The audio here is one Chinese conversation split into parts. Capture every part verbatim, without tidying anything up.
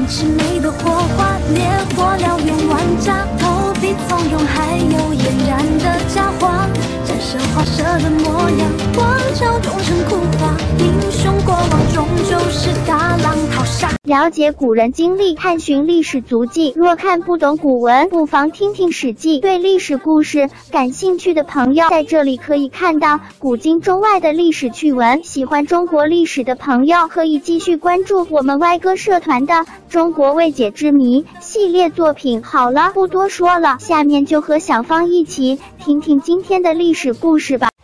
魑魅的火花，烈火燎原万丈，投笔从容，还有嫣然的假话，展示画蛇的模样，王朝终成枯花，英雄过往终究是大浪淘沙。 了解古人经历，探寻历史足迹。若看不懂古文，不妨听听《史记》。对历史故事感兴趣的朋友，在这里可以看到古今中外的历史趣闻。喜欢中国历史的朋友，可以继续关注我们歪哥社团的《中国未解之谜》系列作品。好了，不多说了，下面就和小芳一起听听今天的历史故事吧。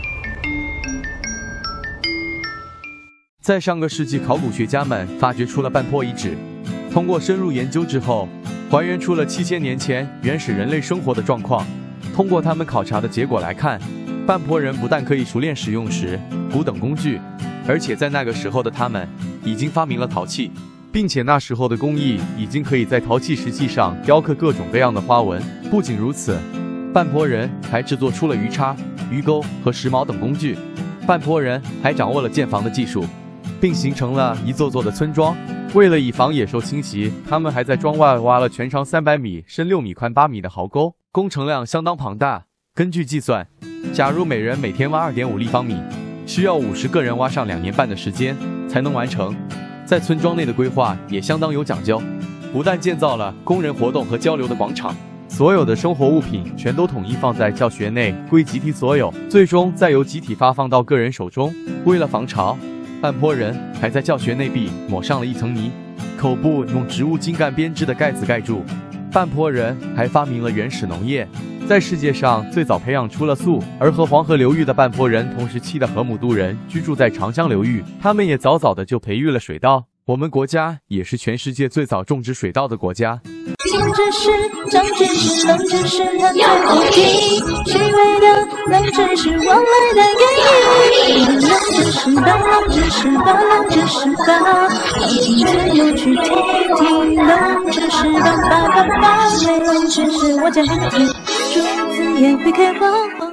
在上个世纪，考古学家们发掘出了半坡遗址，通过深入研究之后，还原出了七千年前原始人类生活的状况。通过他们考察的结果来看，半坡人不但可以熟练使用石、鼓等工具，而且在那个时候的他们已经发明了陶器，并且那时候的工艺已经可以在陶器石器上雕刻各种各样的花纹。不仅如此，半坡人还制作出了鱼叉、鱼钩和石矛等工具。半坡人还掌握了建房的技术，并形成了一座座的村庄。为了以防野兽侵袭，他们还在庄外挖了全长三百米、深六米、宽八米的壕沟，工程量相当庞大。根据计算，假如每人每天挖 二点五立方米，需要五十个人挖上两年半的时间才能完成。在村庄内的规划也相当有讲究，不但建造了工人活动和交流的广场，所有的生活物品全都统一放在教学内，归集体所有，最终再由集体发放到个人手中。为了防潮，半坡人还在教学内壁抹上了一层泥，口部用植物茎干编织的盖子盖住。半坡人还发明了原始农业，在世界上最早培养出了粟。而和黄河流域的半坡人同时期的河姆渡人居住在长江流域，他们也早早的就培育了水稻。我们国家也是全世界最早种植水稻的国家。 情之是，长知识，冷知识，他最不听。虚伪的冷知识，往来的言语。冷知识吧，冷知识吧，冷知识吧，放进自由去听听。冷知识吧，吧吧吧，没冷知识我讲给你听。竹子也会开花花。